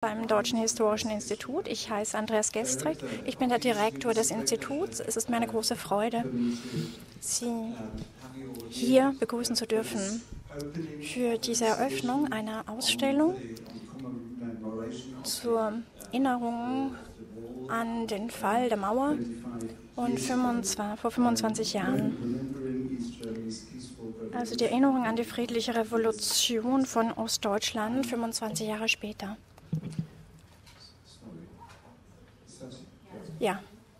beim Deutschen Historischen Institut. Ich heiße Andreas Gestrick. Ich bin der Direktor des Instituts. Es ist mir eine große Freude, Sie hier begrüßen zu dürfen für diese Eröffnung einer Ausstellung zur Erinnerung an den Fall der Mauer und vor 25 Jahren. Also die Erinnerung an die friedliche Revolution von Ostdeutschland 25 Jahre später. Ja.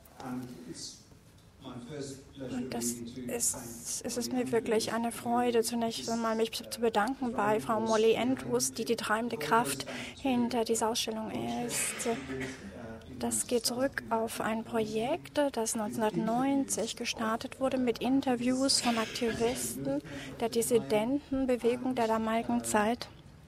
Und es ist mir wirklich eine Freude, zunächst einmal mich zu bedanken bei Frau Molly Andrews, die treibende Kraft hinter dieser Ausstellung ist. Das geht zurück auf ein Projekt, das 1990 gestartet wurde mit Interviews von Aktivisten der Dissidentenbewegung der damaligen Zeit.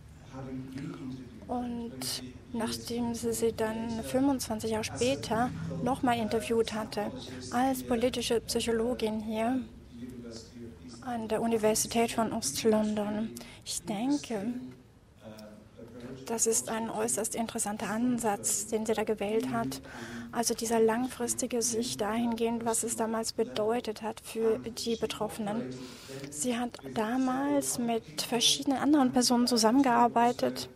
Und nachdem sie dann 25 Jahre später nochmal interviewt hatte, als politische Psychologin hier an der Universität von Ost-London. Ich denke, das ist ein äußerst interessanter Ansatz, den sie da gewählt hat. Also diese langfristige Sicht dahingehend, was es damals bedeutet hat für die Betroffenen. Sie hat damals mit verschiedenen anderen Personen zusammengearbeitet.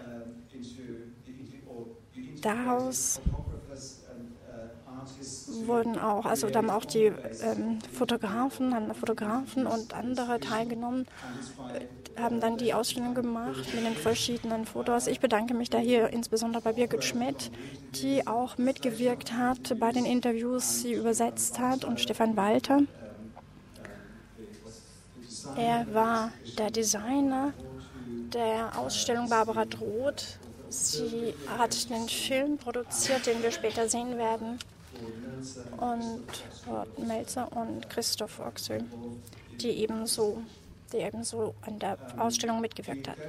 Daraus wurden auch, also da haben auch die Fotografen und andere teilgenommen, haben dann die Ausstellung gemacht mit den verschiedenen Fotos. Ich bedanke mich da hier insbesondere bei Birgit Schmidt, die auch mitgewirkt hat bei den Interviews, sie übersetzt hat, und Stefan Walter. Er war der Designer der Ausstellung Barbara Droth. Sie hat den Film produziert, den wir später sehen werden. Und Melzer und Christoph Oxel, die ebenso an der Ausstellung mitgewirkt hat.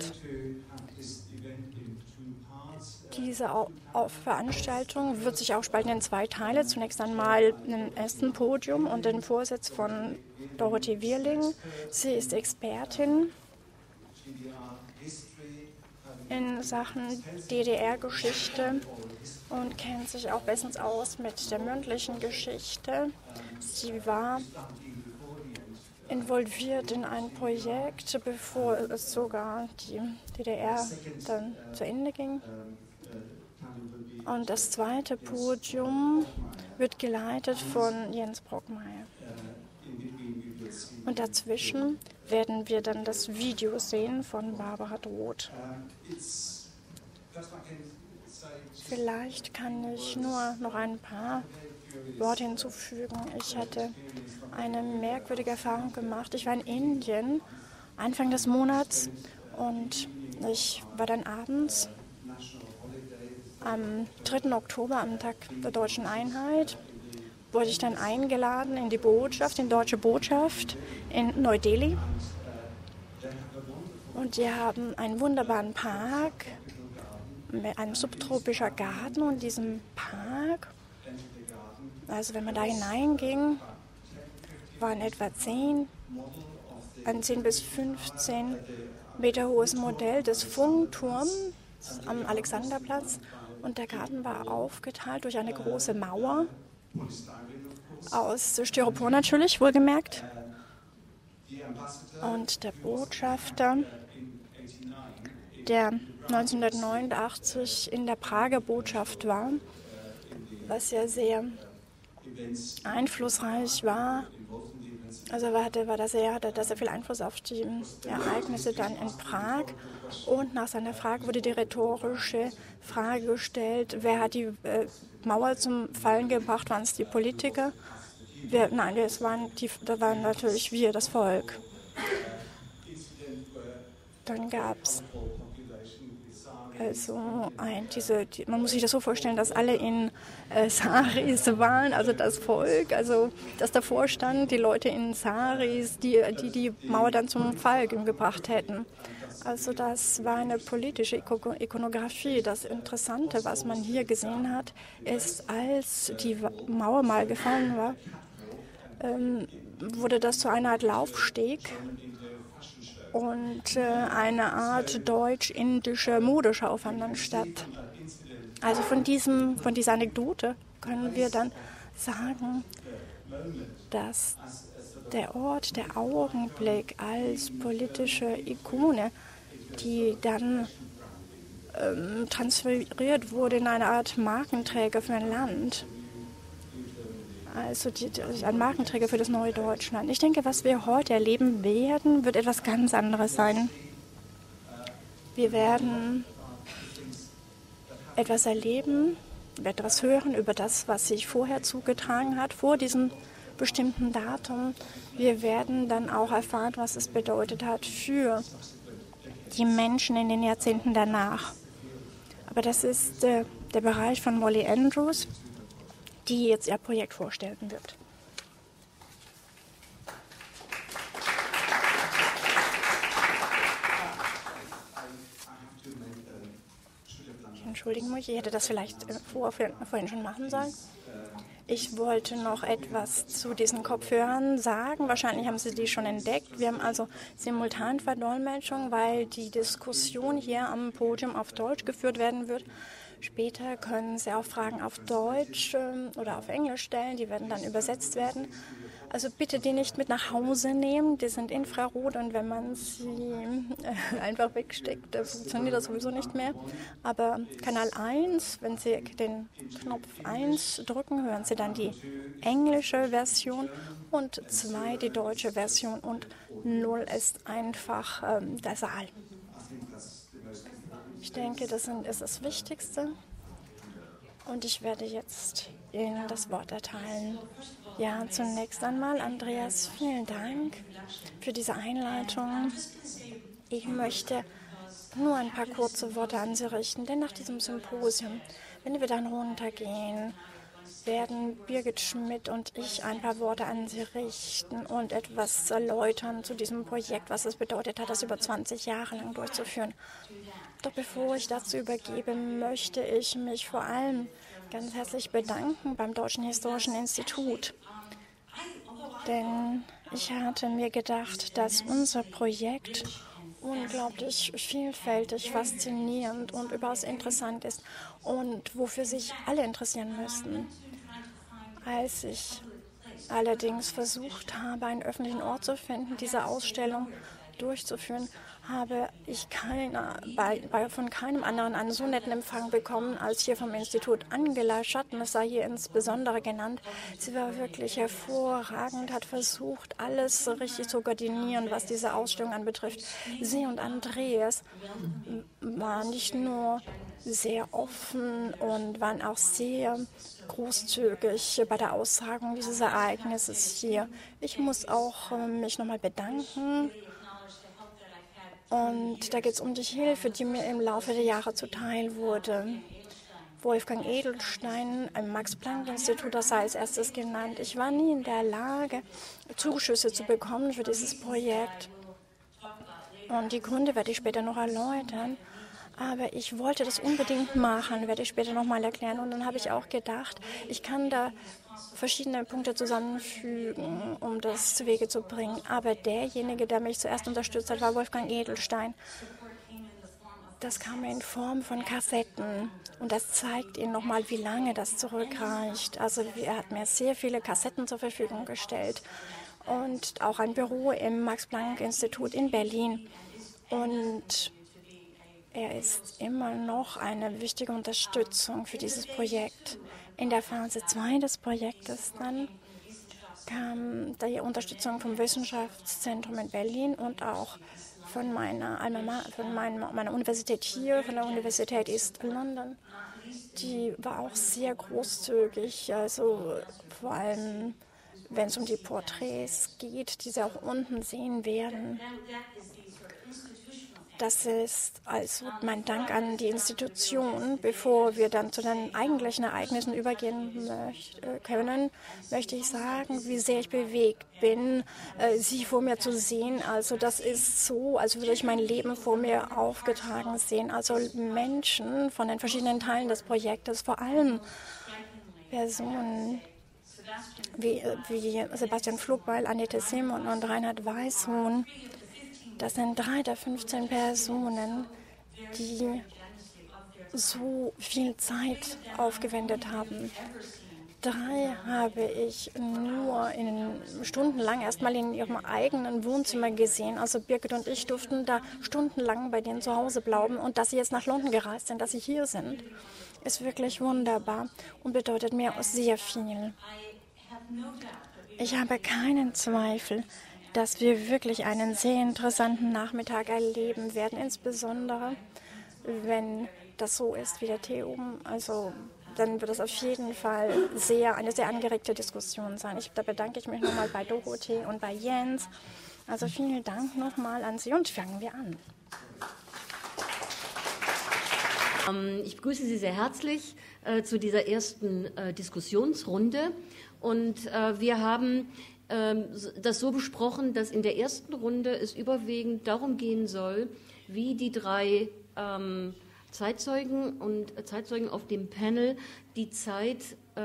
Diese Veranstaltung wird sich auch spalten in zwei Teile. Zunächst einmal ein ersten Podium und den Vorsitz von Dorothee Wirling. Sie ist Expertin in Sachen DDR-Geschichte und kennt sich auch bestens aus mit der mündlichen Geschichte. Sie war involviert in ein Projekt, bevor es sogar die DDR dann zu Ende ging. Und das zweite Podium wird geleitet von Jens Brockmeier. Und dazwischen werden wir dann das Video sehen von Barbara Droth. Vielleicht kann ich nur noch ein paar Worte hinzufügen. Ich hatte eine merkwürdige Erfahrung gemacht. Ich war in Indien Anfang des Monats und ich war dann abends am 3. Oktober, am Tag der Deutschen Einheit, wurde ich dann eingeladen in die deutsche Botschaft in Neu-Delhi. Und die haben einen wunderbaren Park mit einem subtropischen Garten, und in diesem Park, also wenn man da hineinging, war ein etwa 10 bis 15 Meter hohes Modell des Funkturms am Alexanderplatz, und der Garten war aufgeteilt durch eine große Mauer aus Styropor natürlich, wohlgemerkt. Und der Botschafter, der 1989 in der Prager Botschaft war, was ja sehr einflussreich war, also hatte sehr viel Einfluss auf die Ereignisse dann in Prag. Und nach seiner Frage wurde die rhetorische Frage gestellt, wer hat die Mauer zum Fallen gebracht? Waren es die Politiker? Das waren natürlich wir, das Volk. Dann gab es man muss sich das so vorstellen, dass alle in Saris waren, also das Volk, also das davor stand, die Leute in Saris, die Mauer dann zum Fall gebracht hätten. Also das war eine politische Ikonografie. Das Interessante, was man hier gesehen hat, ist, als die Mauer mal gefallen war, wurde das zu einer Art Laufsteg und eine Art deutsch-indische Modeschau fand dann statt. Also von dieser Anekdote können wir dann sagen, dass der Ort, der Augenblick als politische Ikone, die dann transferiert wurde in eine Art Markenträger für ein Land, also ein Markenträger für das neue Deutschland. Ich denke, was wir heute erleben werden, wird etwas ganz anderes sein. Wir werden etwas erleben, etwas hören über das, was sich vorher zugetragen hat, vor diesem bestimmten Datum. Wir werden dann auch erfahren, was es bedeutet hat für die Menschen in den Jahrzehnten danach. Aber das ist der Bereich von Molly Andrews, die jetzt ihr Projekt vorstellen wird. Ich entschuldige mich, ich hätte das vielleicht vorhin schon machen sollen. Ich wollte noch etwas zu diesen Kopfhörern sagen. Wahrscheinlich haben Sie die schon entdeckt. Wir haben also Simultanverdolmetschung, weil die Diskussion hier am Podium auf Deutsch geführt werden wird. Später können Sie auch Fragen auf Deutsch oder auf Englisch stellen. Die werden dann übersetzt werden. Also bitte die nicht mit nach Hause nehmen. Die sind infrarot und wenn man sie einfach wegsteckt, funktioniert das sowieso nicht mehr. Aber Kanal 1, wenn Sie den Knopf 1 drücken, hören Sie dann die englische Version und 2 die deutsche Version und 0 ist einfach der Saal. Ich denke, das ist das Wichtigste. Und ich werde jetzt Ihnen das Wort erteilen. Ja, zunächst einmal, Andreas, vielen Dank für diese Einleitung. Ich möchte nur ein paar kurze Worte an Sie richten, denn nach diesem Symposium, wenn wir dann runtergehen, werden Birgit Schmidt und ich ein paar Worte an Sie richten und etwas erläutern zu diesem Projekt, was es bedeutet hat, das über 20 Jahre lang durchzuführen. Doch bevor ich dazu übergebe, möchte ich mich vor allem ganz herzlich bedanken beim Deutschen Historischen Institut. Denn ich hatte mir gedacht, dass unser Projekt unglaublich vielfältig, faszinierend und überaus interessant ist und wofür sich alle interessieren müssten. Als ich allerdings versucht habe, einen öffentlichen Ort zu finden, diese Ausstellung durchzuführen, habe ich von keinem anderen einen so netten Empfang bekommen als hier vom Institut. Angela Schatten, das sei hier insbesondere genannt. Sie war wirklich hervorragend, hat versucht, alles richtig zu koordinieren, was diese Ausstellung anbetrifft. Sie und Andreas waren nicht nur sehr offen und waren auch sehr großzügig bei der Austragung dieses Ereignisses hier. Ich muss auch mich nochmal bedanken. Und da geht es um die Hilfe, die mir im Laufe der Jahre zuteil wurde. Wolfgang Edelstein im Max-Planck-Institut, das sei als erstes genannt. Ich war nie in der Lage, Zuschüsse zu bekommen für dieses Projekt. Und die Gründe werde ich später noch erläutern. Aber ich wollte das unbedingt machen, werde ich später noch mal erklären. Und dann habe ich auch gedacht, ich kann da verschiedene Punkte zusammenfügen, um das zu Wege zu bringen. Aber derjenige, der mich zuerst unterstützt hat, war Wolfgang Edelstein. Das kam in Form von Kassetten. Und das zeigt Ihnen nochmal, wie lange das zurückreicht. Also er hat mir sehr viele Kassetten zur Verfügung gestellt. Und auch ein Büro im Max-Planck-Institut in Berlin. Und er ist immer noch eine wichtige Unterstützung für dieses Projekt. In der Phase 2 des Projektes dann kam die Unterstützung vom Wissenschaftszentrum in Berlin und auch von meiner Universität hier, von der Universität East London. Die war auch sehr großzügig, also vor allem, wenn es um die Porträts geht, die Sie auch unten sehen werden. Das ist also mein Dank an die Institution. Bevor wir dann zu den eigentlichen Ereignissen übergehen können, möchte ich sagen, wie sehr ich bewegt bin, Sie vor mir zu sehen. Also das ist so, als würde ich mein Leben vor mir aufgetragen sehen. Also Menschen von den verschiedenen Teilen des Projektes, vor allem Personen wie Sebastian Flugbeil, Annette Simon und Reinhard Weishuhn. Das sind 3 der 15 Personen, die so viel Zeit aufgewendet haben. 3 habe ich nur stundenlang erstmal in ihrem eigenen Wohnzimmer gesehen. Also Birgit und ich durften da stundenlang bei denen zu Hause bleiben. Und dass sie jetzt nach London gereist sind, dass sie hier sind, ist wirklich wunderbar und bedeutet mir sehr viel. Ich habe keinen Zweifel, dass wir wirklich einen sehr interessanten Nachmittag erleben werden, insbesondere wenn das so ist wie der Theum. Also dann wird es auf jeden Fall eine sehr angeregte Diskussion sein. Da bedanke ich mich nochmal bei Dorothee und bei Jens. Also vielen Dank nochmal an Sie und fangen wir an. Ich begrüße Sie sehr herzlich zu dieser ersten Diskussionsrunde. Und wir haben das so besprochen, dass in der ersten Runde es überwiegend darum gehen soll, wie die 3 Zeitzeugen auf dem Panel die Zeit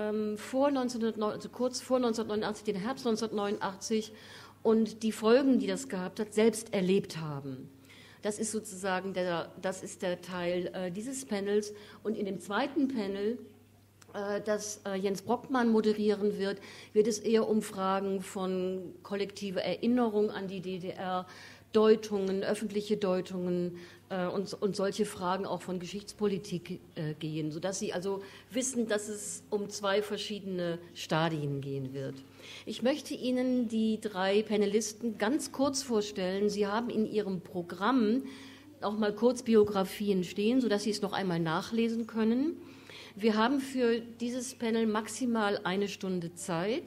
kurz vor 1989, den Herbst 1989 und die Folgen, die das gehabt hat, selbst erlebt haben. Das ist sozusagen der Teil dieses Panels. Und in dem zweiten Panel, das Jens Brockmann moderieren wird es eher um Fragen von kollektiver Erinnerung an die DDR, Deutungen, öffentliche Deutungen und solche Fragen auch von Geschichtspolitik gehen, sodass Sie also wissen, dass es um 2 verschiedene Stadien gehen wird. Ich möchte Ihnen die 3 Panelisten ganz kurz vorstellen. Sie haben in Ihrem Programm auch mal kurz Biografien stehen, sodass Sie es noch einmal nachlesen können. Wir haben für dieses Panel maximal 1 Stunde Zeit.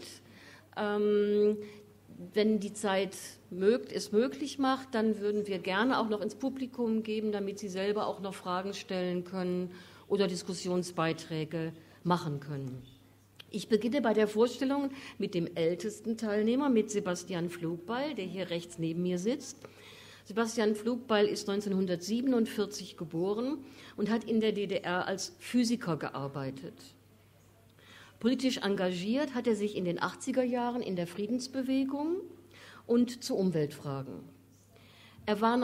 Wenn die Zeit es möglich macht, dann würden wir gerne auch noch ins Publikum geben, damit Sie selber auch noch Fragen stellen können oder Diskussionsbeiträge machen können. Ich beginne bei der Vorstellung mit dem ältesten Teilnehmer, mit Sebastian Pflugbeil, der hier rechts neben mir sitzt. Sebastian Pflugbeil ist 1947 geboren und hat in der DDR als Physiker gearbeitet. Politisch engagiert hat er sich in den 80er Jahren in der Friedensbewegung und zu Umweltfragen. Er war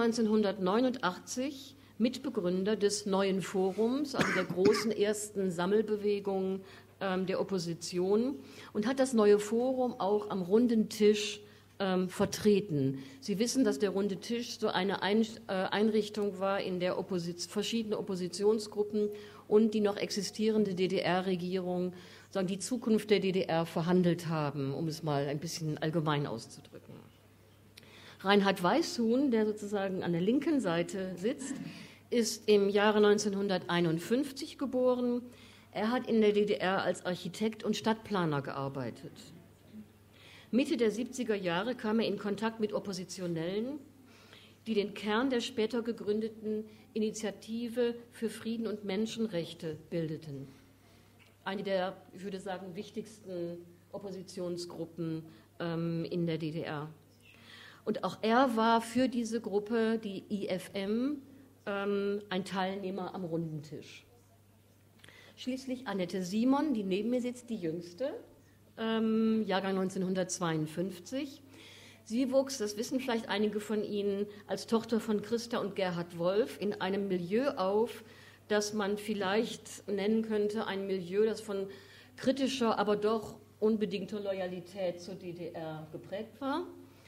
1989 Mitbegründer des Neuen Forums, also der großen ersten Sammelbewegung der Opposition, und hat das Neue Forum auch am runden Tisch vertreten. Sie wissen, dass der runde Tisch so eine Einrichtung war, in der verschiedene Oppositionsgruppen und die noch existierende DDR-Regierung die Zukunft der DDR verhandelt haben, um es mal ein bisschen allgemein auszudrücken. Reinhard Weishuhn, der sozusagen an der linken Seite sitzt, ist im Jahre 1951 geboren. Er hat in der DDR als Architekt und Stadtplaner gearbeitet. Mitte der 70er Jahre kam er in Kontakt mit Oppositionellen, die den Kern der später gegründeten Initiative für Frieden und Menschenrechte bildeten. Eine der, ich würde sagen, wichtigsten Oppositionsgruppen in der DDR. Und auch er war für diese Gruppe, die IFM, ein Teilnehmer am runden Tisch. Schließlich Annette Simon, die neben mir sitzt, die jüngste, Jahrgang 1952. Sie wuchs, das wissen vielleicht einige von Ihnen, als Tochter von Christa und Gerhard Wolf in einem Milieu auf, das man vielleicht nennen könnte, ein Milieu, das von kritischer, aber doch unbedingter Loyalität zur DDR geprägt war.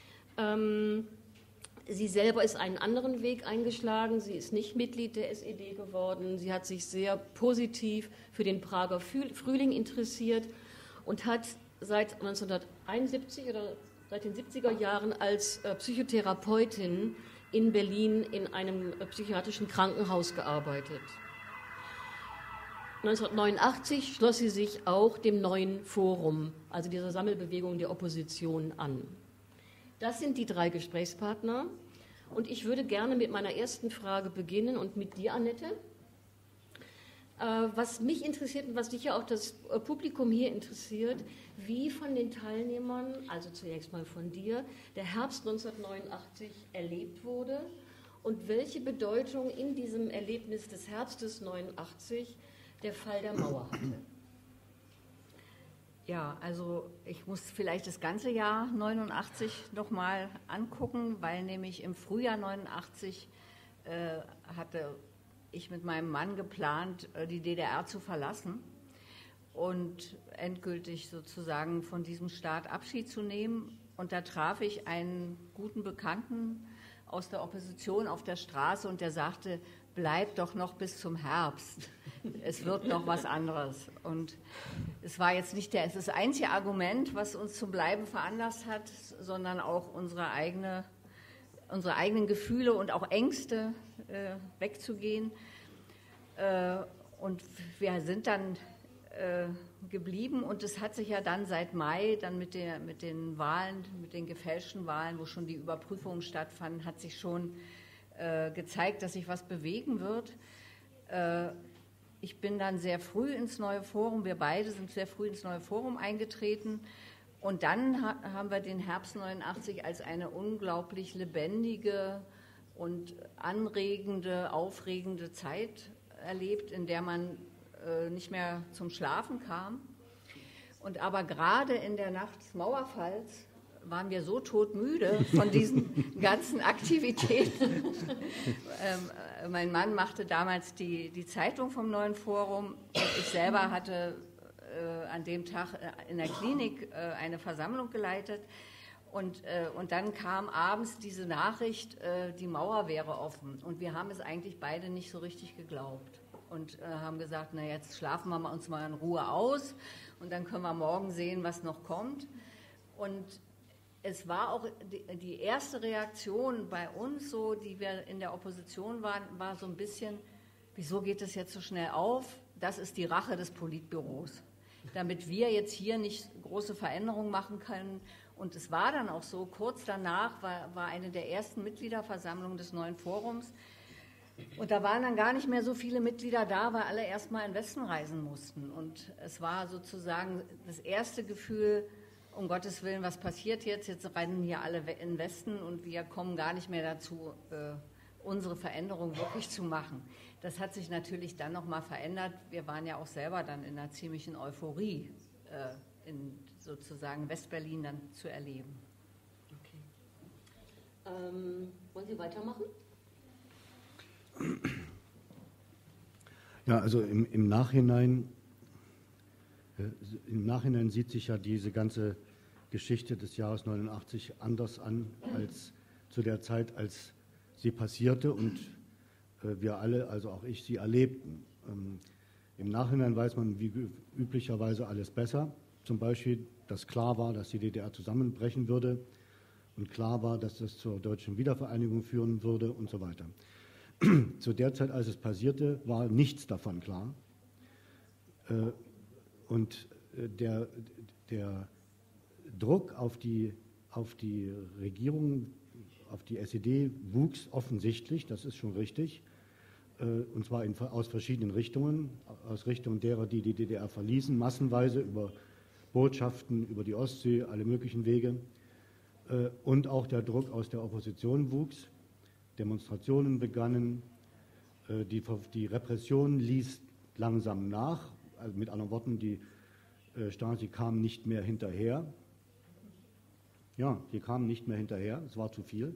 Sie selber ist einen anderen Weg eingeschlagen. Sie ist nicht Mitglied der SED geworden. Sie hat sich sehr positiv für den Prager Frühling interessiert und hat seit 1971 oder seit den 70er Jahren als Psychotherapeutin in Berlin in einem psychiatrischen Krankenhaus gearbeitet. 1989 schloss sie sich auch dem Neuen Forum, also dieser Sammelbewegung der Opposition, an. Das sind die 3 Gesprächspartner. Und ich würde gerne mit meiner ersten Frage beginnen und mit dir, Annette. Was mich interessiert und was sicher auch das Publikum hier interessiert, wie von den Teilnehmern, also zunächst mal von dir, der Herbst 1989 erlebt wurde und welche Bedeutung in diesem Erlebnis des Herbstes 89 der Fall der Mauer hatte. Ja, also ich muss vielleicht das ganze Jahr 89 nochmal angucken, weil nämlich im Frühjahr 89 hatte ich mit meinem Mann geplant, die DDR zu verlassen und endgültig sozusagen von diesem Staat Abschied zu nehmen. Und da traf ich einen guten Bekannten aus der Opposition auf der Straße und der sagte, bleib doch noch bis zum Herbst, es wird noch was anderes. Und es war jetzt nicht das einzige Argument, was uns zum Bleiben veranlasst hat, sondern auch unsere eigenen Gefühle und auch Ängste wegzugehen. Und wir sind dann geblieben und es hat sich ja dann seit Mai, dann mit den Wahlen, mit den gefälschten Wahlen, wo schon die Überprüfungen stattfanden, hat sich schon gezeigt, dass sich was bewegen wird. Ich bin dann sehr früh ins neue Forum, wir beide sind sehr früh ins neue Forum eingetreten und dann haben wir den Herbst 89 als eine unglaublich lebendige und anregende, aufregende Zeit erlebt, in der man nicht mehr zum Schlafen kam. Und aber gerade in der Nacht des Mauerfalls waren wir so todmüde von diesen ganzen Aktivitäten. Mein Mann machte damals die Zeitung vom neuen Forum. Ich selber hatte an dem Tag in der Klinik eine Versammlung geleitet. Und dann kam abends diese Nachricht, die Mauer wäre offen. Und wir haben es eigentlich beide nicht so richtig geglaubt. Und haben gesagt, na jetzt schlafen wir uns mal in Ruhe aus und dann können wir morgen sehen, was noch kommt. Und es war auch die erste Reaktion bei uns, so, die wir in der Opposition waren, war so ein bisschen, wieso geht es jetzt so schnell auf? Das ist die Rache des Politbüros, damit wir jetzt hier nicht große Veränderungen machen können. Und es war dann auch so, kurz danach war eine der ersten Mitgliederversammlungen des neuen Forums. Und da waren dann gar nicht mehr so viele Mitglieder da, weil alle erstmal in den Westen reisen mussten. Und es war sozusagen das erste Gefühl, um Gottes Willen, was passiert jetzt? Jetzt rennen hier alle in den Westen und wir kommen gar nicht mehr dazu, unsere Veränderung wirklich zu machen. Das hat sich natürlich dann nochmal verändert. Wir waren ja auch selber dann in einer ziemlichen Euphorie, in sozusagen Westberlin dann zu erleben. Okay. Wollen Sie weitermachen? Ja, also im Nachhinein sieht sich ja diese ganze Geschichte des Jahres 89 anders an als zu der Zeit, als sie passierte und wir alle, also auch ich, sie erlebten. Im Nachhinein weiß man wie üblicherweise alles besser. Zum Beispiel, dass klar war, dass die DDR zusammenbrechen würde und klar war, dass das zur deutschen Wiedervereinigung führen würde und so weiter. Zu der Zeit, als es passierte, war nichts davon klar. Und der Druck auf die Regierung, auf die SED wuchs offensichtlich, das ist schon richtig, und zwar aus verschiedenen Richtungen, aus Richtung derer, die die DDR verließen, massenweise über Botschaften, über die Ostsee, alle möglichen Wege. Und auch der Druck aus der Opposition wuchs. Demonstrationen begannen, die Repression ließ langsam nach, also mit anderen Worten, die Stasi kam nicht mehr hinterher. Ja, die kamen nicht mehr hinterher, es war zu viel.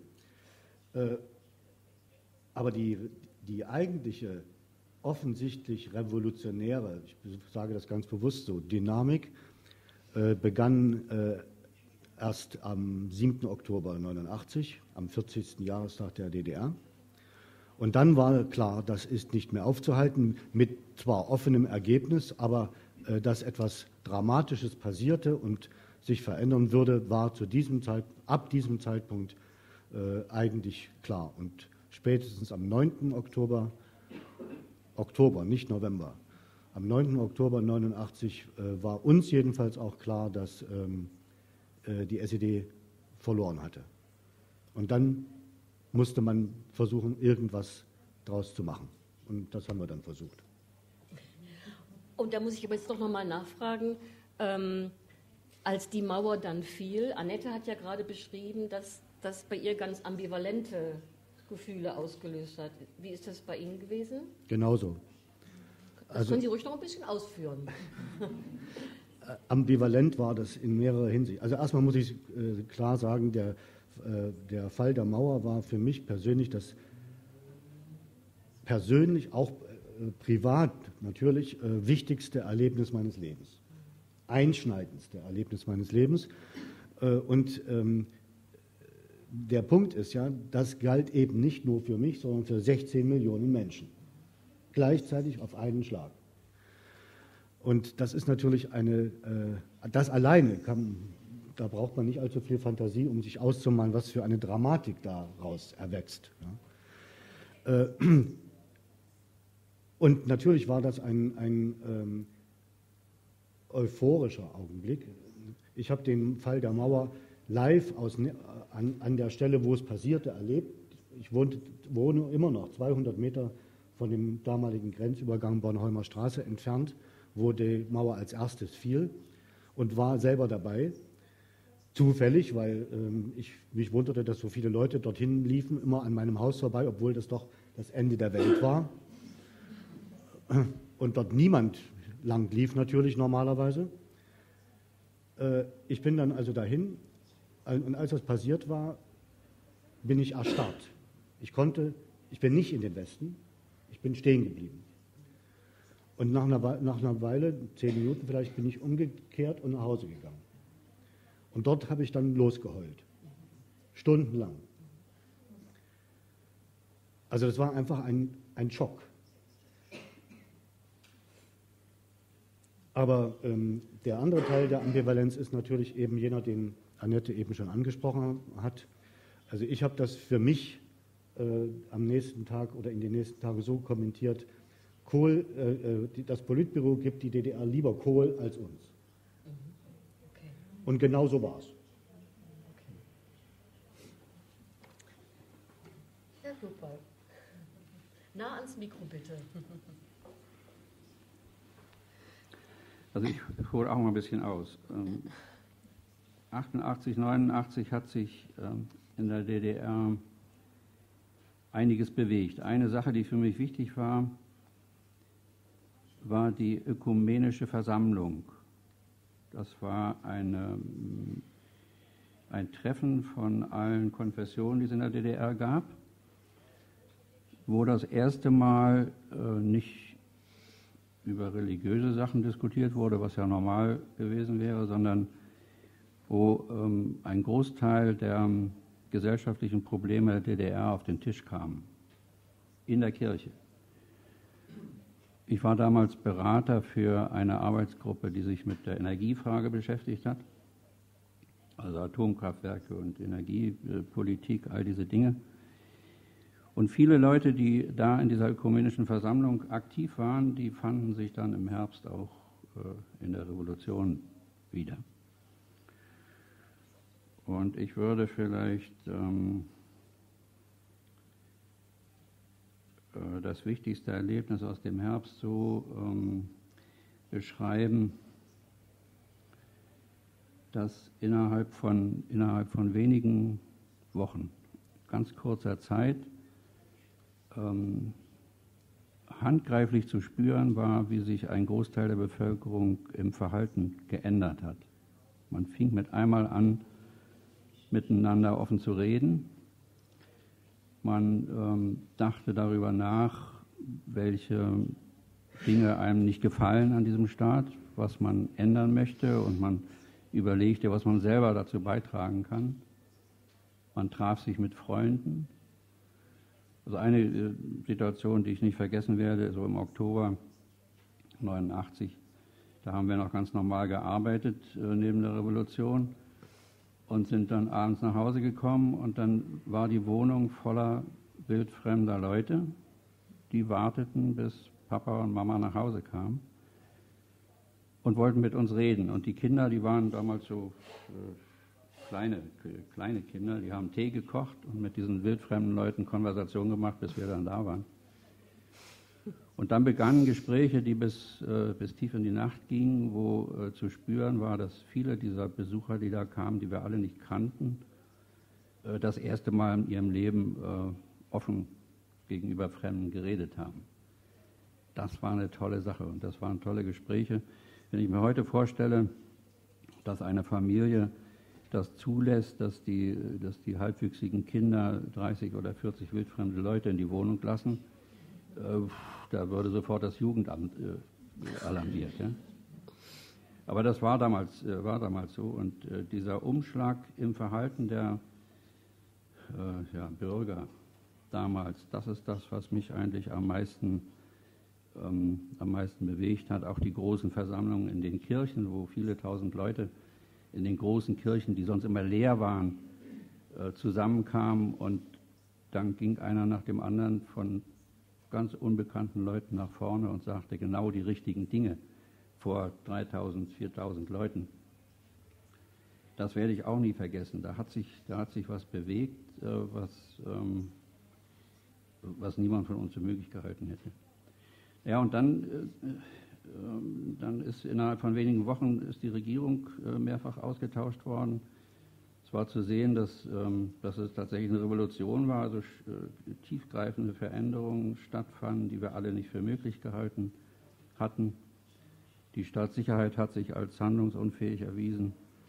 Aber die eigentliche, offensichtlich revolutionäre, ich sage das ganz bewusst so, Dynamik begann erst am 7. Oktober 1989, am 40. Jahrestag der DDR. Und dann war klar, das ist nicht mehr aufzuhalten, mit zwar offenem Ergebnis, aber dass etwas Dramatisches passierte und sich verändern würde, war ab diesem Zeitpunkt eigentlich klar. Und spätestens am 9. Oktober, nicht November, am 9. Oktober 1989 war uns jedenfalls auch klar, dass die SED verloren hatte. Und dann musste man versuchen, irgendwas draus zu machen. Und das haben wir dann versucht. Und da muss ich aber jetzt doch nochmal nachfragen, als die Mauer dann fiel, Annette hat ja gerade beschrieben, dass das bei ihr ganz ambivalente Gefühle ausgelöst hat. Wie ist das bei Ihnen gewesen? Genauso. Das können Sie ruhig noch ein bisschen ausführen. Ambivalent war das in mehrerer Hinsicht. Also erstmal muss ich klar sagen, der Fall der Mauer war für mich persönlich das persönlich, auch privat natürlich, wichtigste Erlebnis meines Lebens. Einschneidendste Erlebnis meines Lebens. Und der Punkt ist ja, das galt eben nicht nur für mich, sondern für 16 Millionen Menschen. Gleichzeitig auf einen Schlag. Und das ist natürlich das alleine da braucht man nicht allzu viel Fantasie, um sich auszumalen, was für eine Dramatik daraus erwächst. Ja. Und natürlich war das ein euphorischer Augenblick. Ich habe den Fall der Mauer live an der Stelle, wo es passierte, erlebt. Ich wohne immer noch 200 Meter von dem damaligen Grenzübergang Bornholmer Straße entfernt, wo die Mauer als erstes fiel, und war selber dabei. Zufällig, weil ich mich wunderte, dass so viele Leute dorthin liefen, immer an meinem Haus vorbei, obwohl das doch das Ende der Welt war. Und dort niemand lang lief natürlich normalerweise. Ich bin dann also dahin, und als das passiert war, bin ich erstarrt. Ich bin nicht in den Westen, ich bin stehen geblieben. Und nach einer Weile, 10 Minuten vielleicht, bin ich umgekehrt und nach Hause gegangen. Und dort habe ich dann losgeheult. Stundenlang. Also das war einfach ein Schock. Aber der andere Teil der Ambivalenz ist natürlich eben jener, den Annette eben schon angesprochen hat. Also ich habe das für mich am nächsten Tag oder in den nächsten Tagen so kommentiert: Kohl, das Politbüro gibt die DDR lieber Kohl als uns. Okay. Und genau so war es. Okay. Herr Klubwald, nah ans Mikro bitte. Also ich hole auch mal ein bisschen aus. 88, 89 hat sich in der DDR einiges bewegt. Eine Sache, die für mich wichtig war, war die ökumenische Versammlung. Das war ein Treffen von allen Konfessionen, die es in der DDR gab, wo das erste Mal nicht über religiöse Sachen diskutiert wurde, was ja normal gewesen wäre, sondern wo ein Großteil der gesellschaftlichen Probleme der DDR auf den Tisch kam, in der Kirche. Ich war damals Berater für eine Arbeitsgruppe, die sich mit der Energiefrage beschäftigt hat, also Atomkraftwerke und Energiepolitik, all diese Dinge. Und viele Leute, die da in dieser ökumenischen Versammlung aktiv waren, die fanden sich dann im Herbst auch in der Revolution wieder. Und ich würde vielleicht das wichtigste Erlebnis aus dem Herbst so beschreiben, dass innerhalb von wenigen Wochen, ganz kurzer Zeit, handgreiflich zu spüren war, wie sich ein Großteil der Bevölkerung im Verhalten geändert hat. Man fing mit einmal an, miteinander offen zu reden. Man dachte darüber nach, welche Dinge einem nicht gefallen an diesem Staat, was man ändern möchte, und man überlegte, was man selber dazu beitragen kann. Man traf sich mit Freunden. Also eine Situation, die ich nicht vergessen werde, so im Oktober 89, da haben wir noch ganz normal gearbeitet neben der Revolution und sind dann abends nach Hause gekommen, und dann war die Wohnung voller wildfremder Leute, die warteten, bis Papa und Mama nach Hause kamen und wollten mit uns reden. Und die Kinder, die waren damals so kleine Kinder, die haben Tee gekocht und mit diesen wildfremden Leuten Konversation gemacht, bis wir dann da waren. Und dann begannen Gespräche, die bis tief in die Nacht gingen, wo zu spüren war, dass viele dieser Besucher, die da kamen, die wir alle nicht kannten, das erste Mal in ihrem Leben offen gegenüber Fremden geredet haben. Das war eine tolle Sache und das waren tolle Gespräche. Wenn ich mir heute vorstelle, dass eine Familie das zulässt, dass die halbwüchsigen Kinder 30 oder 40 wildfremde Leute in die Wohnung lassen, Da würde sofort das Jugendamt alarmiert. Ja? Aber das war damals so. Und dieser Umschlag im Verhalten der Bürger damals, das ist das, was mich eigentlich am meisten bewegt hat. Auch die großen Versammlungen in den Kirchen, wo viele tausend Leute in den großen Kirchen, die sonst immer leer waren, zusammenkamen, und dann ging einer nach dem anderen von ganz unbekannten Leuten nach vorne und sagte genau die richtigen Dinge vor 3.000, 4.000 Leuten. Das werde ich auch nie vergessen. Da hat sich was bewegt, was niemand von uns für möglich gehalten hätte. Ja, und dann ist innerhalb von wenigen Wochen ist die Regierung mehrfach ausgetauscht worden. Es war zu sehen, dass es tatsächlich eine Revolution war, also tiefgreifende Veränderungen stattfanden, die wir alle nicht für möglich gehalten hatten. Die Staatssicherheit hat sich als handlungsunfähig erwiesen.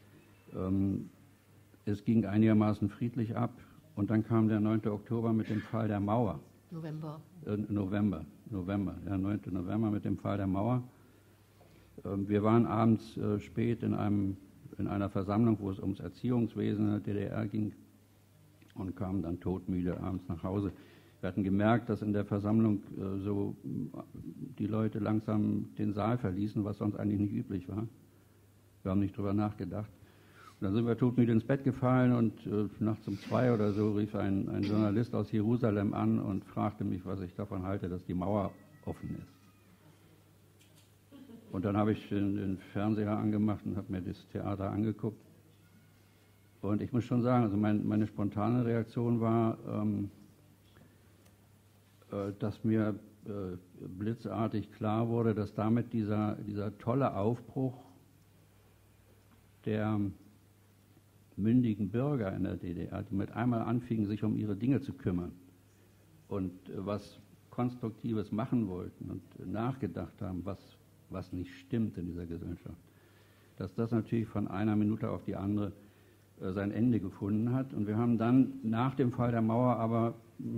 Es ging einigermaßen friedlich ab, und dann kam der 9. Oktober mit dem Fall der Mauer. November, der 9. November mit dem Fall der Mauer. Wir waren abends spät in einer Versammlung, wo es ums Erziehungswesen in der DDR ging, und kamen dann todmüde abends nach Hause. Wir hatten gemerkt, dass in der Versammlung so die Leute langsam den Saal verließen, was sonst eigentlich nicht üblich war. Wir haben nicht drüber nachgedacht. Und dann sind wir todmüde ins Bett gefallen, und nachts um 2 oder so rief ein Journalist aus Jerusalem an und fragte mich, was ich davon halte, dass die Mauer offen ist. Und dann habe ich den Fernseher angemacht und habe mir das Theater angeguckt. Und ich muss schon sagen, also meine spontane Reaktion war, dass mir blitzartig klar wurde, dass damit dieser tolle Aufbruch der mündigen Bürger in der DDR, die mit einmal anfingen, sich um ihre Dinge zu kümmern und was Konstruktives machen wollten und nachgedacht haben, was nicht stimmt in dieser Gesellschaft, dass das natürlich von einer Minute auf die andere sein Ende gefunden hat. Und wir haben dann nach dem Fall der Mauer aber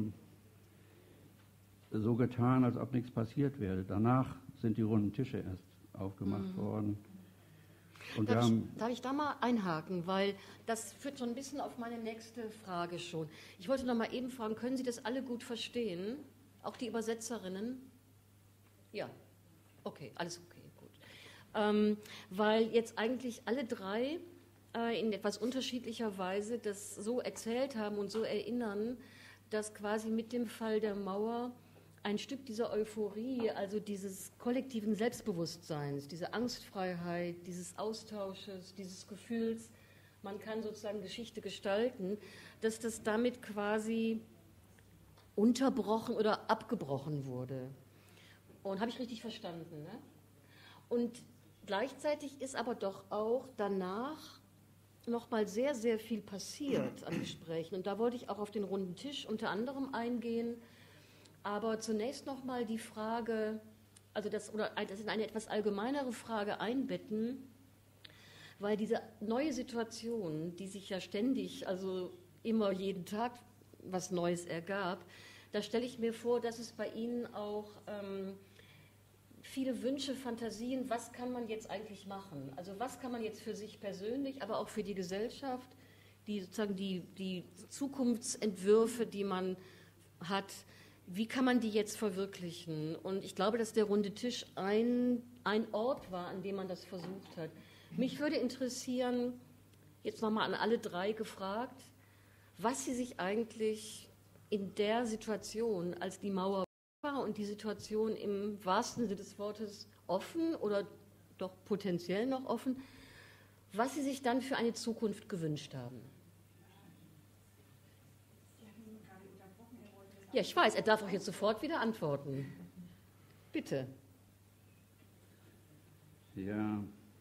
so getan, als ob nichts passiert wäre. Danach sind die runden Tische erst aufgemacht worden. Und darf ich da mal einhaken, weil das führt schon ein bisschen auf meine nächste Frage schon. Ich wollte noch mal eben fragen, können Sie das alle gut verstehen? Auch die Übersetzerinnen? Ja. Okay, alles okay, gut. Weil jetzt eigentlich alle drei in etwas unterschiedlicher Weise das so erzählt haben und so erinnern, dass quasi mit dem Fall der Mauer ein Stück dieser Euphorie, also dieses kollektiven Selbstbewusstseins, diese Angstfreiheit, dieses Austausches, dieses Gefühls, man kann sozusagen Geschichte gestalten, dass das damit quasi unterbrochen oder abgebrochen wurde. Und habe ich richtig verstanden, ne? Und gleichzeitig ist aber doch auch danach noch mal sehr, sehr viel passiert an Gesprächen. Und da wollte ich auch auf den runden Tisch unter anderem eingehen. Aber zunächst noch mal die Frage, also das in eine etwas allgemeinere Frage einbetten, weil diese neue Situation, die sich ja ständig, also immer jeden Tag was Neues ergab, da stelle ich mir vor, dass es bei Ihnen auch viele Wünsche, Fantasien, was kann man jetzt eigentlich machen? Also was kann man jetzt für sich persönlich, aber auch für die Gesellschaft, die Zukunftsentwürfe, die man hat, wie kann man die jetzt verwirklichen? Und ich glaube, dass der runde Tisch ein Ort war, an dem man das versucht hat. Mich würde interessieren, jetzt nochmal an alle drei gefragt, was Sie sich eigentlich in der Situation, als die Mauer war und die Situation im wahrsten Sinne des Wortes offen oder doch potenziell noch offen, was Sie sich dann für eine Zukunft gewünscht haben. Ja, ich weiß, er darf auch jetzt sofort wieder antworten. Bitte. Ja,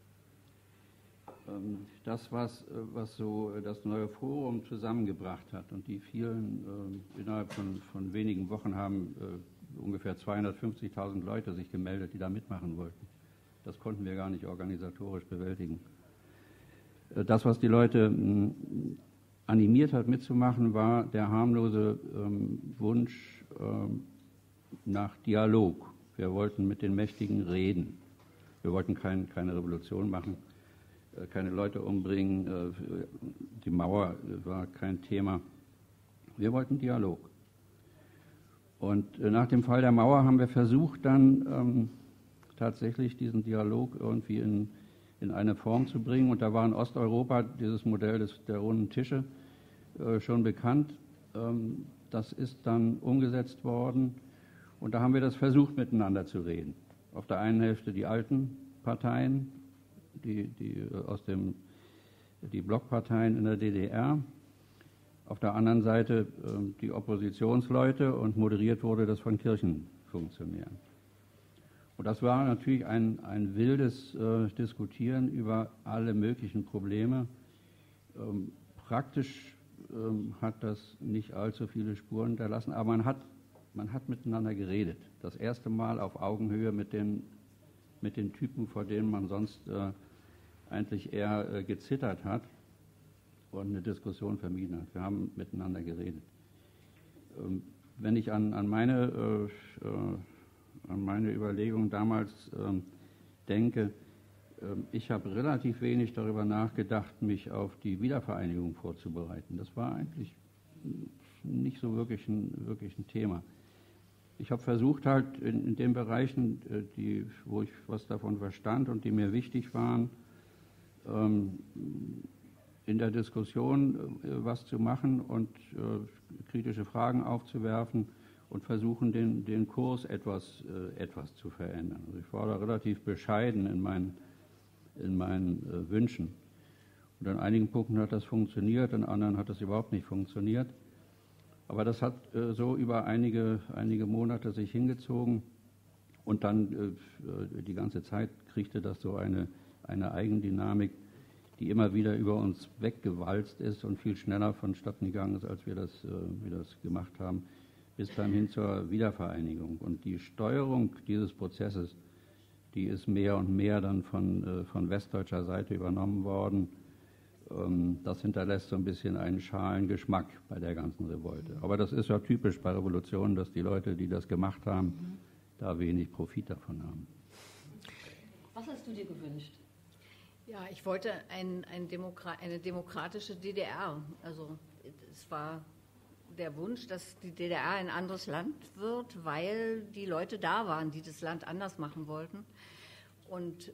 das, was so das neue Forum zusammengebracht hat, und die vielen, innerhalb von wenigen Wochen haben ungefähr 250.000 Leute sich gemeldet, die da mitmachen wollten. Das konnten wir gar nicht organisatorisch bewältigen. Das, was die Leute animiert hat mitzumachen, war der harmlose Wunsch, nach Dialog. Wir wollten mit den Mächtigen reden. Wir wollten keine Revolution machen, keine Leute umbringen. Die Mauer war kein Thema. Wir wollten Dialog. Und nach dem Fall der Mauer haben wir versucht, dann tatsächlich diesen Dialog irgendwie in eine Form zu bringen. Und da war in Osteuropa dieses Modell der runden Tische schon bekannt. Das ist dann umgesetzt worden. Und da haben wir das versucht, miteinander zu reden. Auf der einen Hälfte die alten Parteien, die Blockparteien in der DDR. Auf der anderen Seite die Oppositionsleute, und moderiert wurde das von Kirchenfunktionären. Und das war natürlich ein wildes Diskutieren über alle möglichen Probleme. Praktisch hat das nicht allzu viele Spuren hinterlassen, aber man hat miteinander geredet. Das erste Mal auf Augenhöhe mit den Typen, vor denen man sonst eigentlich eher gezittert hat und eine Diskussion vermieden hat. Wir haben miteinander geredet. Wenn ich an meine Überlegungen damals denke, ich habe relativ wenig darüber nachgedacht, mich auf die Wiedervereinigung vorzubereiten. Das war eigentlich nicht so wirklich ein Thema. Ich habe versucht, halt in den Bereichen, wo ich was davon verstand und die mir wichtig waren, in der Diskussion was zu machen und kritische Fragen aufzuwerfen und versuchen, den Kurs etwas zu verändern. Also ich war da relativ bescheiden in meinen Wünschen. Und an einigen Punkten hat das funktioniert, an anderen hat das überhaupt nicht funktioniert. Aber das hat so über einige Monate sich hingezogen, und dann die ganze Zeit kriegte das so eine Eigendynamik, die immer wieder über uns weggewalzt ist und viel schneller vonstatten gegangen ist, als wir das gemacht haben, bis dann hin zur Wiedervereinigung. Und die Steuerung dieses Prozesses, die ist mehr und mehr dann von westdeutscher Seite übernommen worden. Das hinterlässt so ein bisschen einen schalen Geschmack bei der ganzen Revolte. Aber das ist ja typisch bei Revolutionen, dass die Leute, die das gemacht haben, da wenig Profit davon haben. Was hast du dir gewünscht? Ja, ich wollte eine demokratische DDR. Also es war der Wunsch, dass die DDR ein anderes Land wird, weil die Leute da waren, die das Land anders machen wollten. Und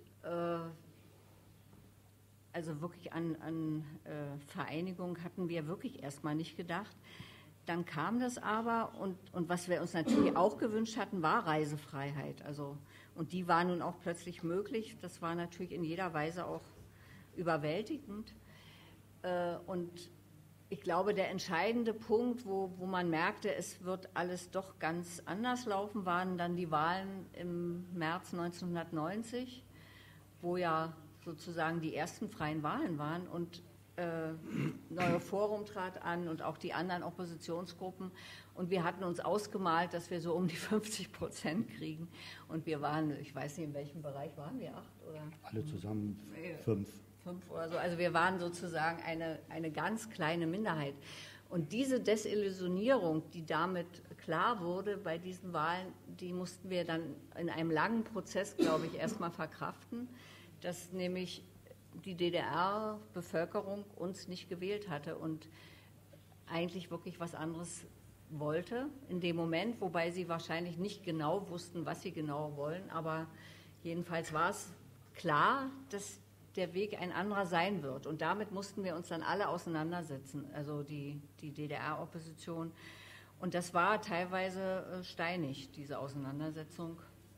also wirklich an Vereinigung hatten wir wirklich erstmal nicht gedacht. Dann kam das aber, und was wir uns natürlich auch gewünscht hatten, war Reisefreiheit. Also, und die war nun auch plötzlich möglich. Das war natürlich in jeder Weise auch überwältigend. Und ich glaube, der entscheidende Punkt, wo man merkte, es wird alles doch ganz anders laufen, waren dann die Wahlen im März 1990, wo ja sozusagen die ersten freien Wahlen waren, und Neue Forum trat an und auch die anderen Oppositionsgruppen, und wir hatten uns ausgemalt, dass wir so um die 50% kriegen, und wir waren, ich weiß nicht, in welchem Bereich waren wir, 8 oder? Alle zusammen 5. 5 oder so, also wir waren sozusagen eine ganz kleine Minderheit. Und diese Desillusionierung, die damit klar wurde bei diesen Wahlen, die mussten wir dann in einem langen Prozess, glaube ich, erstmal verkraften, dass nämlich die DDR-Bevölkerung uns nicht gewählt hatte und eigentlich wirklich was anderes wollte in dem Moment, wobei sie wahrscheinlich nicht genau wussten, was sie genau wollen, aber jedenfalls war es klar, dass der Weg ein anderer sein wird, und damit mussten wir uns dann alle auseinandersetzen, also die DDR-Opposition, und das war teilweise steinig, diese Auseinandersetzung,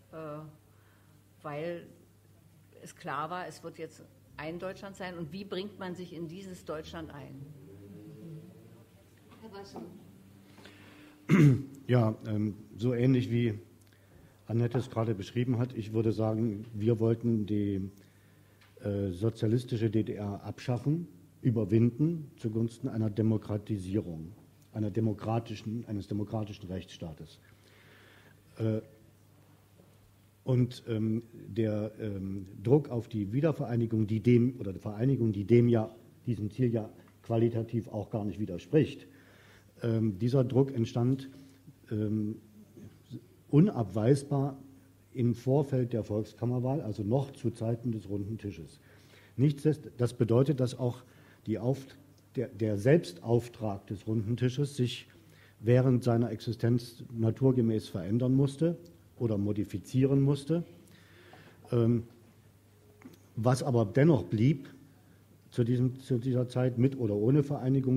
weil es klar war, es wird jetzt ein Deutschland sein, und wie bringt man sich in dieses Deutschland ein? Herr Weißen. Ja, so ähnlich wie Annette es gerade beschrieben hat. Ich würde sagen, wir wollten die sozialistische DDR abschaffen, überwinden zugunsten einer Demokratisierung, eines demokratischen Rechtsstaates. Und der Druck auf die Wiedervereinigung, diesem Ziel ja qualitativ auch gar nicht widerspricht, dieser Druck entstand unabweisbar im Vorfeld der Volkskammerwahl, also noch zu Zeiten des Runden Tisches. Das bedeutet, dass auch der Selbstauftrag des Runden Tisches sich während seiner Existenz naturgemäß verändern musste oder modifizieren musste. Was aber dennoch blieb zu dieser Zeit mit oder ohne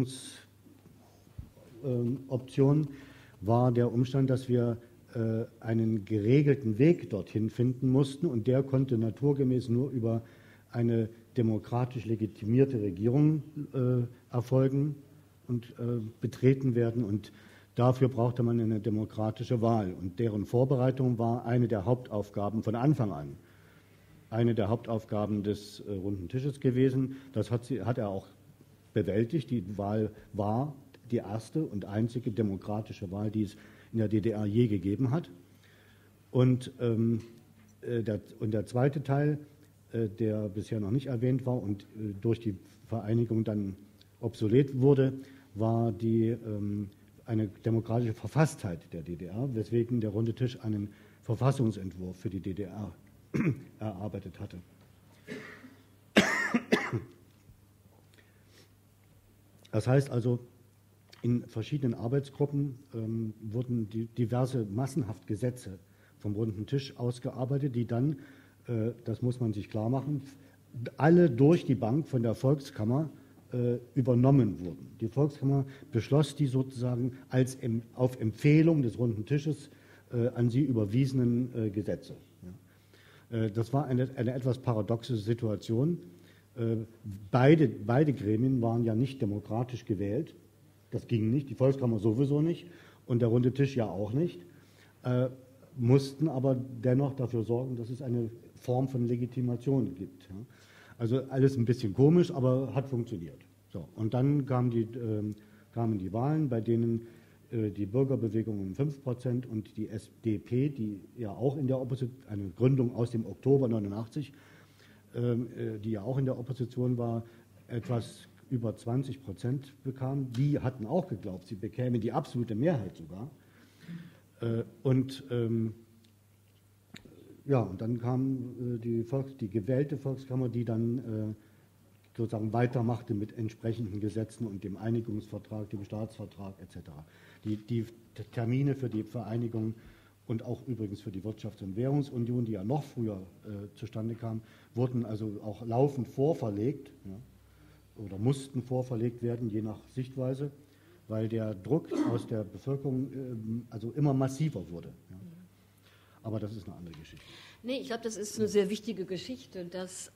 Vereinigungsoption, war der Umstand, dass wir einen geregelten Weg dorthin finden mussten, und der konnte naturgemäß nur über eine demokratisch legitimierte Regierung erfolgen und betreten werden, und dafür brauchte man eine demokratische Wahl, und deren Vorbereitung war eine der Hauptaufgaben von Anfang an, eine der Hauptaufgaben des Runden Tisches gewesen. Das hat er auch bewältigt. Die Wahl war die erste und einzige demokratische Wahl, die es in der DDR je gegeben hat. Und der zweite Teil, der bisher noch nicht erwähnt war und durch die Vereinigung dann obsolet wurde, war eine demokratische Verfasstheit der DDR, weswegen der Runde Tisch einen Verfassungsentwurf für die DDR erarbeitet hatte. Das heißt also, in verschiedenen Arbeitsgruppen wurden diverse massenhaft Gesetze vom Runden Tisch ausgearbeitet, die dann, das muss man sich klar machen, alle durch die Bank von der Volkskammer übernommen wurden. Die Volkskammer beschloss die sozusagen als auf Empfehlung des Runden Tisches an sie überwiesenen Gesetze. Ja. Das war eine etwas paradoxe Situation. Beide Gremien waren ja nicht demokratisch gewählt. Das ging nicht, die Volkskammer sowieso nicht und der Runde Tisch ja auch nicht, mussten aber dennoch dafür sorgen, dass es eine Form von Legitimation gibt. Ja. Also alles ein bisschen komisch, aber hat funktioniert. So, und dann kamen die Wahlen, bei denen die Bürgerbewegung um 5% und die SDP, die ja auch in der Opposition, eine Gründung aus dem Oktober 89, die ja auch in der Opposition war, etwas über 20% bekam. Die hatten auch geglaubt, sie bekämen die absolute Mehrheit sogar. Und dann kam die gewählte Volkskammer, die dann sozusagen weitermachte mit entsprechenden Gesetzen und dem Einigungsvertrag, dem Staatsvertrag etc. Die Termine für die Vereinigung und auch übrigens für die Wirtschafts- und Währungsunion, die ja noch früher zustande kam, wurden also auch laufend vorverlegt, ja, oder mussten vorverlegt werden, je nach Sichtweise, weil der Druck aus der Bevölkerung also immer massiver wurde. Ja. Aber das ist eine andere Geschichte. Nee, ich glaube, das ist eine sehr wichtige Geschichte, dass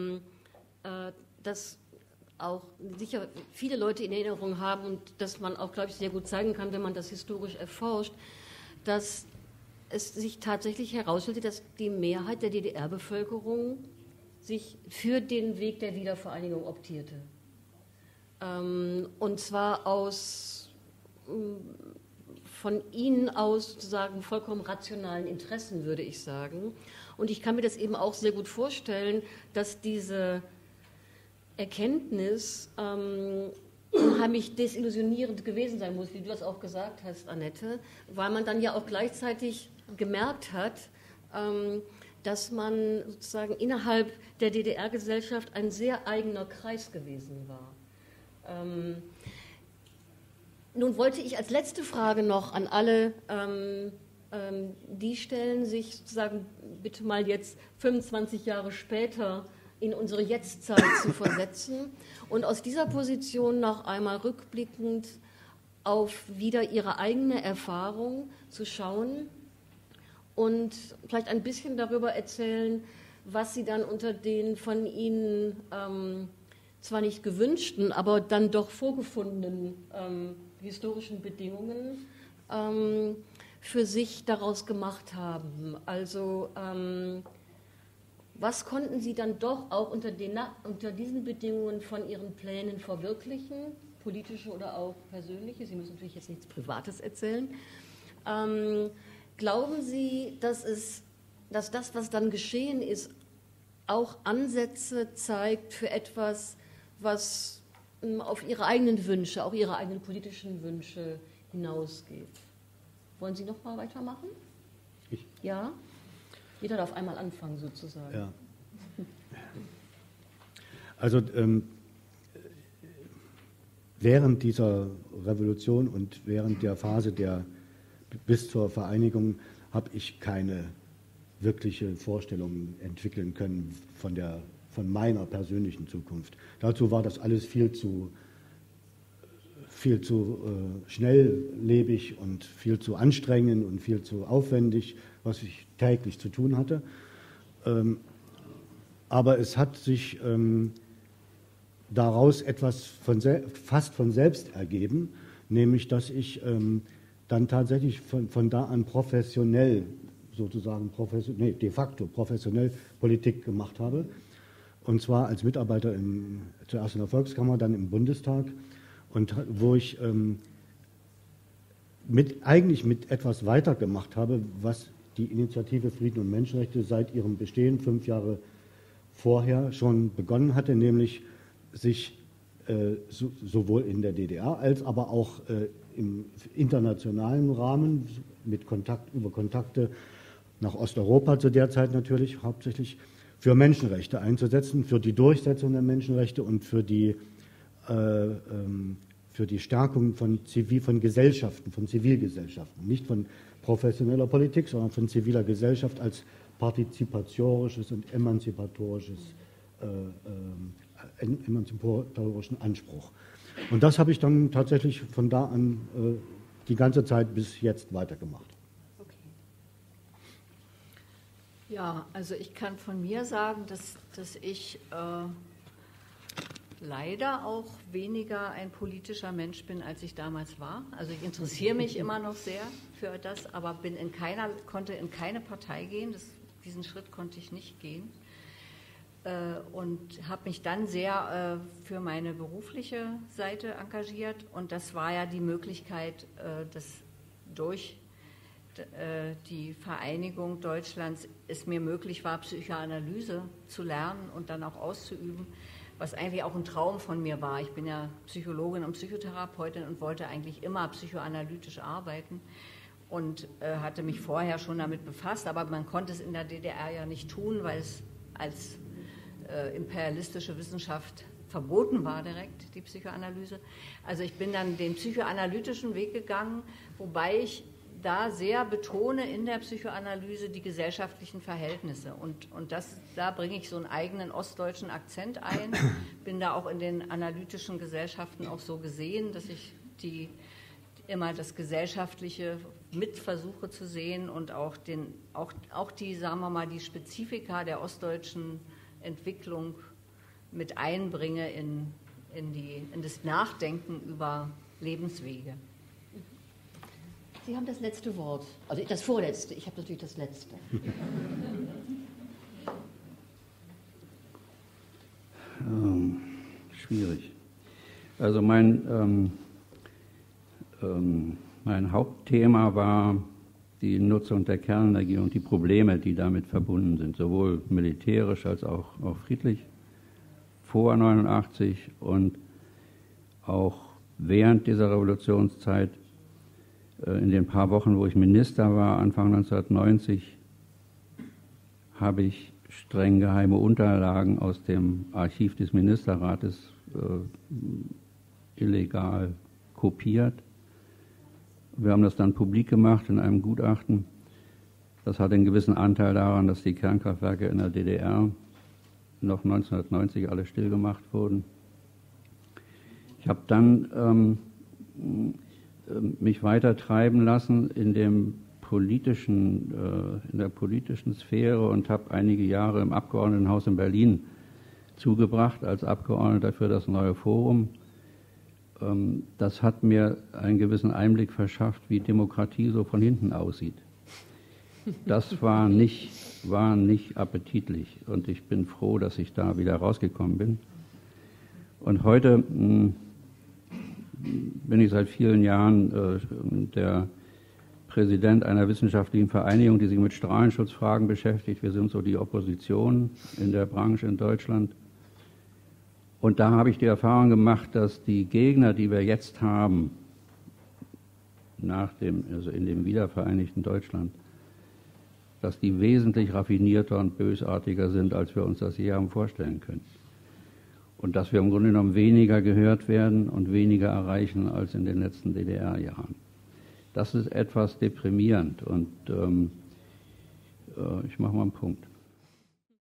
auch sicher viele Leute in Erinnerung haben und dass man auch, glaube ich, sehr gut zeigen kann, wenn man das historisch erforscht, dass es sich tatsächlich herausstellte, dass die Mehrheit der DDR-Bevölkerung sich für den Weg der Wiedervereinigung optierte. Und zwar von ihnen aus sozusagen vollkommen rationalen Interessen, würde ich sagen. Und ich kann mir das eben auch sehr gut vorstellen, dass diese Erkenntnis unheimlich desillusionierend gewesen sein muss, wie du das auch gesagt hast, Annette, weil man dann ja auch gleichzeitig gemerkt hat, dass man sozusagen innerhalb der DDR-Gesellschaft ein sehr eigener Kreis gewesen war. Nun wollte ich als letzte Frage noch an alle die stellen, sich sozusagen bitte mal jetzt 25 Jahre später in unsere Jetztzeit zu versetzen und aus dieser Position noch einmal rückblickend auf wieder ihre eigene Erfahrung zu schauen und vielleicht ein bisschen darüber erzählen, was sie dann unter den von ihnen zwar nicht gewünschten, aber dann doch vorgefundenen historischen Bedingungen für sich daraus gemacht haben. Also was konnten Sie dann doch auch unter diesen Bedingungen von Ihren Plänen verwirklichen, politische oder auch persönliche? Sie müssen natürlich jetzt nichts Privates erzählen. Glauben Sie, dass das, was dann geschehen ist, auch Ansätze zeigt für etwas, was auf Ihre eigenen Wünsche, auch Ihre eigenen politischen Wünsche hinausgeht? Wollen Sie noch mal weitermachen? Ja? Jeder darf einmal anfangen, sozusagen. Ja. Also während dieser Revolution und während der Phase bis zur Vereinigung habe ich keine wirkliche Vorstellung entwickeln können von meiner persönlichen Zukunft. Dazu war das alles viel zu schnelllebig und viel zu anstrengend und viel zu aufwendig, was ich täglich zu tun hatte. Aber es hat sich daraus etwas fast von selbst ergeben, nämlich dass ich dann tatsächlich von da an professionell, sozusagen de facto professionell Politik gemacht habe. Und zwar als Mitarbeiter zuerst in der Volkskammer, dann im Bundestag, und wo ich eigentlich mit etwas weitergemacht habe, was die Initiative Frieden und Menschenrechte seit ihrem Bestehen 5 Jahre vorher schon begonnen hatte, nämlich sich sowohl in der DDR als aber auch im internationalen Rahmen über Kontakte nach Osteuropa zu der Zeit natürlich hauptsächlich für Menschenrechte einzusetzen, für die Durchsetzung der Menschenrechte und für die Stärkung von Gesellschaften, von Zivilgesellschaften, nicht von professioneller Politik, sondern von ziviler Gesellschaft als partizipatorisches und emanzipatorischen Anspruch. Und das habe ich dann tatsächlich von da an die ganze Zeit bis jetzt weitergemacht. Okay. Ja, also ich kann von mir sagen, dass ich leider auch weniger ein politischer Mensch bin, als ich damals war. Also ich interessiere mich immer noch sehr für das, aber konnte in keine Partei gehen. Diesen Schritt konnte ich nicht gehen. Und habe mich dann sehr für meine berufliche Seite engagiert. Und das war ja die Möglichkeit, dass durch die Vereinigung Deutschlands es mir möglich war, Psychoanalyse zu lernen und dann auch auszuüben, was eigentlich auch ein Traum von mir war. Ich bin ja Psychologin und Psychotherapeutin und wollte eigentlich immer psychoanalytisch arbeiten und hatte mich vorher schon damit befasst, aber man konnte es in der DDR ja nicht tun, weil es als imperialistische Wissenschaft verboten war direkt, die Psychoanalyse. Also ich bin dann den psychoanalytischen Weg gegangen, wobei ich da sehr betone in der Psychoanalyse die gesellschaftlichen Verhältnisse. Und da bringe ich so einen eigenen ostdeutschen Akzent ein, bin da auch in den analytischen Gesellschaften auch so gesehen, dass ich immer das Gesellschaftliche mit versuche zu sehen und auch die, sagen wir mal, die Spezifika der ostdeutschen Entwicklung mit einbringe in das Nachdenken über Lebenswege. Sie haben das letzte Wort, also das vorletzte, ich habe natürlich das letzte. Schwierig. Also mein Hauptthema war die Nutzung der Kernenergie und die Probleme, die damit verbunden sind, sowohl militärisch als auch friedlich, vor 1989 und auch während dieser Revolutionszeit. In den paar Wochen, wo ich Minister war, Anfang 1990, habe ich streng geheime Unterlagen aus dem Archiv des Ministerrates illegal kopiert. Wir haben das dann publik gemacht in einem Gutachten. Das hat einen gewissen Anteil daran, dass die Kernkraftwerke in der DDR noch 1990 alle stillgemacht wurden. Ich habe dann mich weiter treiben lassen in der politischen Sphäre und habe einige Jahre im Abgeordnetenhaus in Berlin zugebracht als Abgeordneter für das neue Forum. Das hat mir einen gewissen Einblick verschafft, wie Demokratie so von hinten aussieht. Das war nicht appetitlich und ich bin froh, dass ich da wieder rausgekommen bin. Und heute bin ich seit vielen Jahren der Präsident einer wissenschaftlichen Vereinigung, die sich mit Strahlenschutzfragen beschäftigt. Wir sind so die Opposition in der Branche in Deutschland. Und da habe ich die Erfahrung gemacht, dass die Gegner, die wir jetzt haben, in dem wiedervereinigten Deutschland, dass die wesentlich raffinierter und bösartiger sind, als wir uns das je haben vorstellen können. Und dass wir im Grunde genommen weniger gehört werden und weniger erreichen als in den letzten DDR-Jahren. Das ist etwas deprimierend und ich mache mal einen Punkt.